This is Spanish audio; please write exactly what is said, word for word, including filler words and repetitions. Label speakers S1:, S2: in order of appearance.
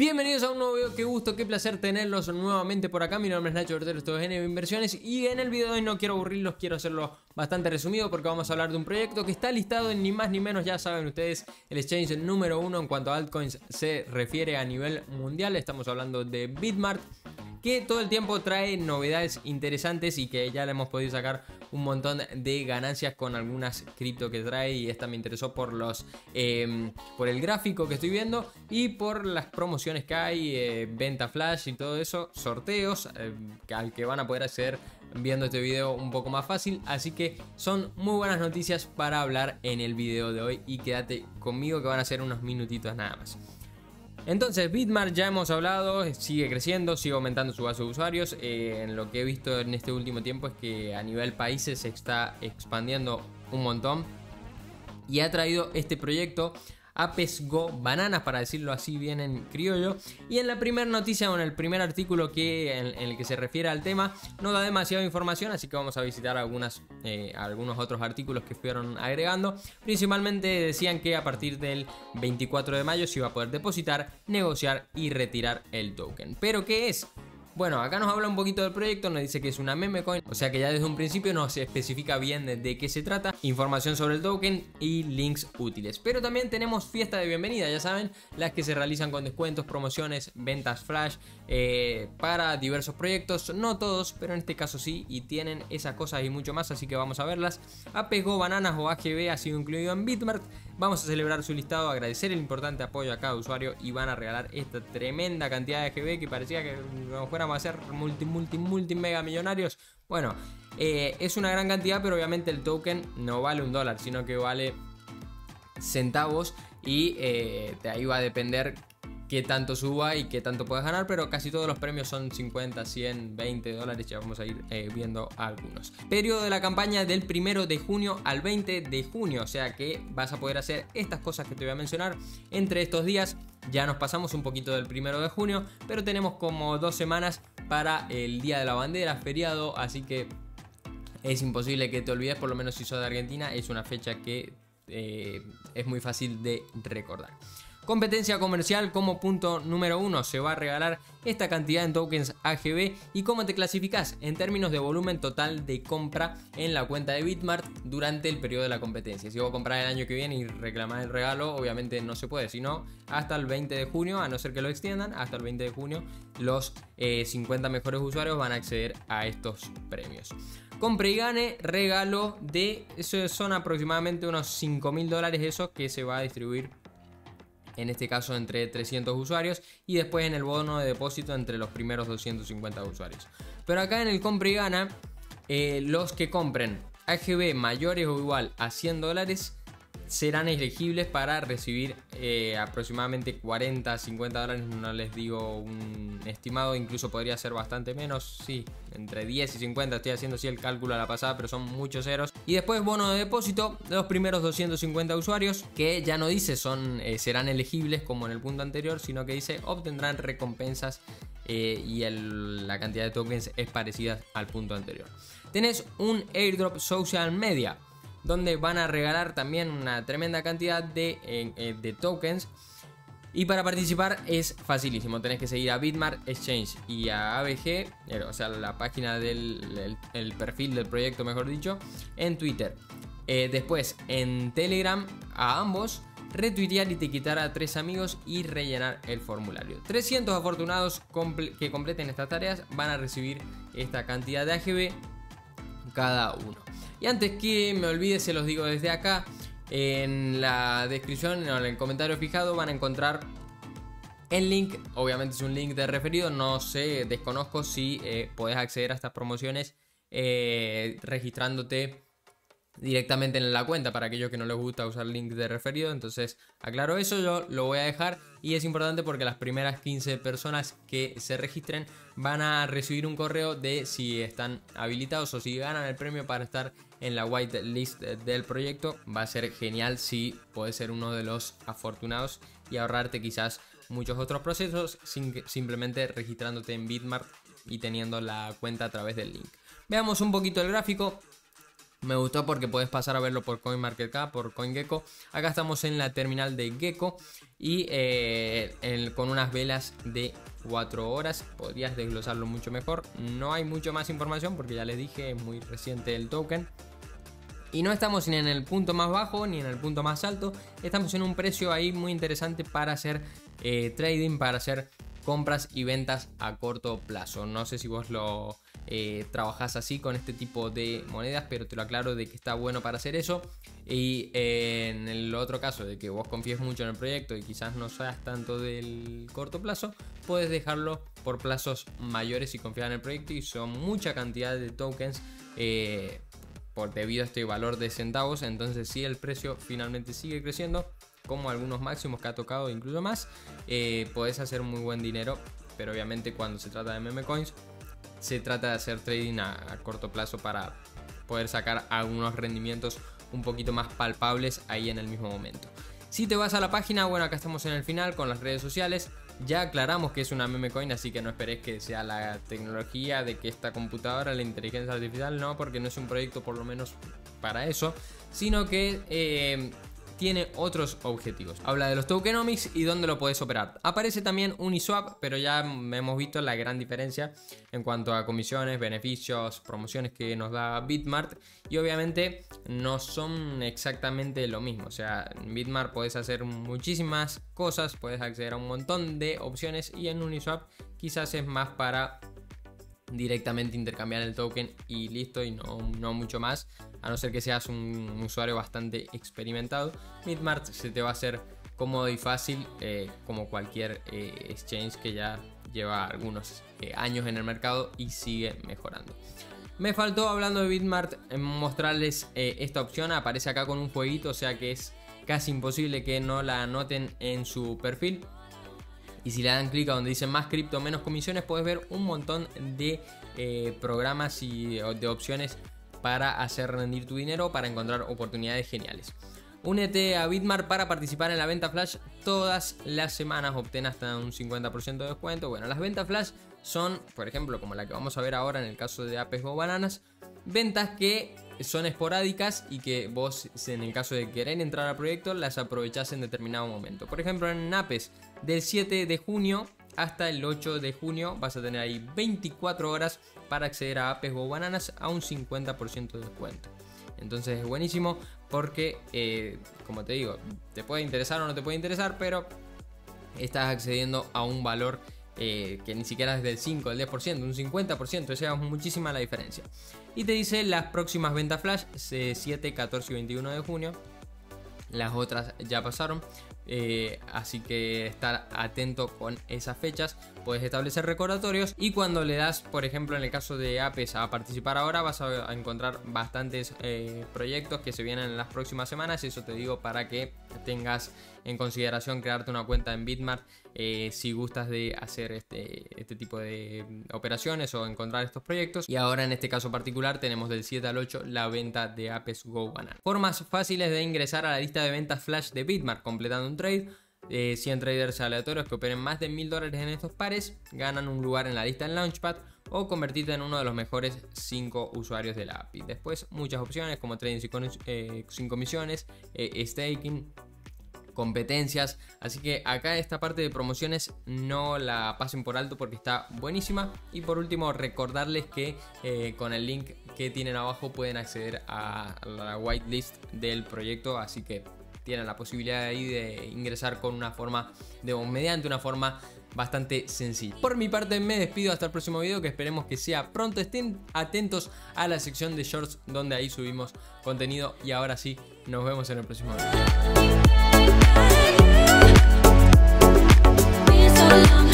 S1: Bienvenidos a un nuevo video, qué gusto, qué placer tenerlos nuevamente por acá. Mi nombre es Nacho Bertero, esto es N B Inversiones y en el video de hoy no quiero aburrirlos, quiero hacerlo bastante resumido porque vamos a hablar de un proyecto que está listado en ni más ni menos, ya saben ustedes, el exchange número uno en cuanto a altcoins se refiere a nivel mundial. Estamos hablando de Bitmart, que todo el tiempo trae novedades interesantes y que ya le hemos podido sacar un montón de ganancias con algunas cripto que trae, y esta me interesó por los eh, por el gráfico que estoy viendo y por las promociones que hay, eh, venta flash y todo eso, sorteos eh, al que van a poder acceder viendo este video un poco más fácil. Así que son muy buenas noticias para hablar en el video de hoy, y quédate conmigo que van a ser unos minutitos nada más. Entonces, Bitmart ya hemos hablado, sigue creciendo, sigue aumentando su base de usuarios. Eh, en lo que he visto en este último tiempo es que a nivel países se está expandiendo un montón, y ha traído este proyecto Apes Go Bananas, para decirlo así bien en criollo. Y en la primera noticia o en el primer artículo que, en, en el que se refiere al tema, no da demasiada información, así que vamos a visitar algunas, eh, algunos otros artículos que fueron agregando. Principalmente decían que a partir del veinticuatro de mayo se iba a poder depositar, negociar y retirar el token. ¿Pero qué es? Bueno, acá nos habla un poquito del proyecto, nos dice que es una meme coin, o sea que ya desde un principio nos especifica bien de, de qué se trata, información sobre el token y links útiles. Pero también tenemos fiesta de bienvenida, ya saben, las que se realizan con descuentos, promociones, ventas flash eh, para diversos proyectos, no todos, pero en este caso sí, y tienen esas cosas y mucho más, así que vamos a verlas. Apes Go Bananas o A G B ha sido incluido en Bitmart. Vamos a celebrar su listado, agradecer el importante apoyo a cada usuario y van a regalar esta tremenda cantidad de A G B que parecía que nos fuéramos a hacer multi, multi, multi, mega millonarios. Bueno, eh, es una gran cantidad, pero obviamente el token no vale un dólar, sino que vale centavos, y eh, de ahí va a depender qué tanto suba y qué tanto puedes ganar, pero casi todos los premios son cincuenta, cien, veinte dólares, ya vamos a ir eh, viendo algunos. Periodo de la campaña del primero de junio al veinte de junio, o sea que vas a poder hacer estas cosas que te voy a mencionar entre estos días. Ya nos pasamos un poquito del primero de junio, pero tenemos como dos semanas para el Día de la Bandera, feriado, así que es imposible que te olvides, por lo menos si sos de Argentina, es una fecha que eh, es muy fácil de recordar. Competencia comercial: como punto número uno se va a regalar esta cantidad en tokens A G B. ¿Y cómo te clasificas? En términos de volumen total de compra en la cuenta de Bitmart durante el periodo de la competencia. Si vos comprás el año que viene y reclamás el regalo, obviamente no se puede, sino hasta el veinte de junio, a no ser que lo extiendan, hasta el veinte de junio los eh, cincuenta mejores usuarios van a acceder a estos premios. Compre y gane, regalo de, eso son aproximadamente unos cinco mil dólares esos que se va a distribuir en este caso entre trescientos usuarios, y después en el bono de depósito entre los primeros doscientos cincuenta usuarios. Pero acá en el compra y gana, eh, los que compren A G B mayores o igual a cien dólares serán elegibles para recibir eh, aproximadamente cuarenta, cincuenta dólares, no les digo un estimado, incluso podría ser bastante menos, sí, entre diez y cincuenta, estoy haciendo así el cálculo a la pasada, pero son muchos ceros. Y después bono de depósito de los primeros doscientos cincuenta usuarios, que ya no dice son eh, serán elegibles como en el punto anterior, sino que dice obtendrán recompensas eh, y el, la cantidad de tokens es parecida al punto anterior. Tenés un airdrop social media, donde van a regalar también una tremenda cantidad de, eh, de tokens. Y para participar es facilísimo, tenés que seguir a Bitmart Exchange y a A B G, o sea la página del el, el perfil del proyecto mejor dicho, en Twitter. Eh, después en Telegram a ambos, retuitear y etiquetar a tres amigos y rellenar el formulario. trescientos afortunados comple que completen estas tareas van a recibir esta cantidad de A G B cada uno. Y antes que me olvide, se los digo desde acá, en la descripción, en el comentario fijado, van a encontrar el link. Obviamente es un link de referido, no sé, desconozco si eh, podés acceder a estas promociones eh, registrándote directamente en la cuenta. Para aquellos que no les gusta usar link de referido, entonces aclaro eso, yo lo voy a dejar. Y es importante porque las primeras quince personas que se registren van a recibir un correo de si están habilitados o si ganan el premio para estar en la white list del proyecto. Va a ser genial si podés ser uno de los afortunados y ahorrarte quizás muchos otros procesos sin, simplemente registrándote en Bitmart y teniendo la cuenta a través del link. Veamos un poquito el gráfico. Me gustó porque podés pasar a verlo por CoinMarketCap, por CoinGecko. Acá estamos en la terminal de Gecko y eh, el, con unas velas de cuatro horas. Podrías desglosarlo mucho mejor. No hay mucho más información porque ya les dije, es muy reciente el token. Y no estamos ni en el punto más bajo ni en el punto más alto. Estamos en un precio ahí muy interesante para hacer eh, trading, para hacer compras y ventas a corto plazo. No sé si vos lo eh, trabajás así con este tipo de monedas, pero te lo aclaro de que está bueno para hacer eso. Y eh, en el otro caso de que vos confíes mucho en el proyecto y quizás no seas tanto del corto plazo, puedes dejarlo por plazos mayores y confiar en el proyecto. Y son mucha cantidad de tokens eh, por debido a este valor de centavos. Entonces si el precio finalmente sigue creciendo, como algunos máximos que ha tocado, incluso más, eh, podés hacer muy buen dinero. Pero obviamente cuando se trata de meme coins, se trata de hacer trading a, a corto plazo para poder sacar algunos rendimientos un poquito más palpables ahí en el mismo momento. Si te vas a la página, bueno, acá estamos en el final con las redes sociales. Ya aclaramos que es una meme coin, así que no esperes que sea la tecnología de que esta computadora, la inteligencia artificial, no, porque no es un proyecto por lo menos para eso, sino que eh, tiene otros objetivos. Habla de los tokenomics y dónde lo puedes operar. Aparece también Uniswap, pero ya hemos visto la gran diferencia en cuanto a comisiones, beneficios, promociones que nos da Bitmart. Y obviamente no son exactamente lo mismo. O sea, en Bitmart puedes hacer muchísimas cosas, puedes acceder a un montón de opciones. Y en Uniswap quizás es más para directamente intercambiar el token y listo, y no, no mucho más, a no ser que seas un usuario bastante experimentado. Bitmart se te va a hacer cómodo y fácil, eh, como cualquier eh, exchange que ya lleva algunos eh, años en el mercado y sigue mejorando. Me faltó, hablando de Bitmart, mostrarles eh, esta opción. Aparece acá con un jueguito, o sea que es casi imposible que no la anoten en su perfil. Y si le dan clic a donde dice más cripto, menos comisiones, puedes ver un montón de eh, programas y de opciones para hacer rendir tu dinero, para encontrar oportunidades geniales. Únete a Bitmart para participar en la venta flash todas las semanas, obtén hasta un cincuenta por ciento de descuento. Bueno, las ventas flash son, por ejemplo, como la que vamos a ver ahora en el caso de Apes Go Bananas, ventas que son esporádicas y que vos, en el caso de querer entrar al proyecto, las aprovechás en determinado momento. Por ejemplo, en Apes, del siete de junio hasta el ocho de junio vas a tener ahí veinticuatro horas para acceder a Apes Go Bananas a un cincuenta por ciento de descuento. Entonces es buenísimo porque, eh, como te digo, te puede interesar o no te puede interesar, pero estás accediendo a un valor Eh, que ni siquiera es del cinco, del diez por ciento, un cincuenta por ciento, o sea, es muchísima la diferencia. Y te dice las próximas ventas flash, siete, catorce y veintiuno de junio. Las otras ya pasaron, eh, así que estar atento con esas fechas. Puedes establecer recordatorios y cuando le das, por ejemplo, en el caso de Apes, a participar ahora, vas a encontrar bastantes eh, proyectos que se vienen en las próximas semanas. Eso te digo para que tengas en consideración crearte una cuenta en Bitmart eh, si gustas de hacer este, este tipo de operaciones o encontrar estos proyectos. Y ahora en este caso particular tenemos del siete al ocho la venta de Apes Go Banana. Formas fáciles de ingresar a la lista de ventas flash de Bitmart: completando un trade. Eh, cien traders aleatorios que operen más de mil dólares en estos pares ganan un lugar en la lista en Launchpad, o convertirte en uno de los mejores cinco usuarios de la A P I. Después muchas opciones como trading sin, eh, sin comisiones, eh, staking, competencias. Así que acá esta parte de promociones no la pasen por alto porque está buenísima. Y por último, recordarles que eh, con el link que tienen abajo pueden acceder a la whitelist del proyecto, así que tienen la posibilidad ahí de ingresar con una forma de, o mediante una forma bastante sencilla. Por mi parte me despido hasta el próximo video, que esperemos que sea pronto. Estén atentos a la sección de shorts donde ahí subimos contenido, y ahora sí, nos vemos en el próximo video.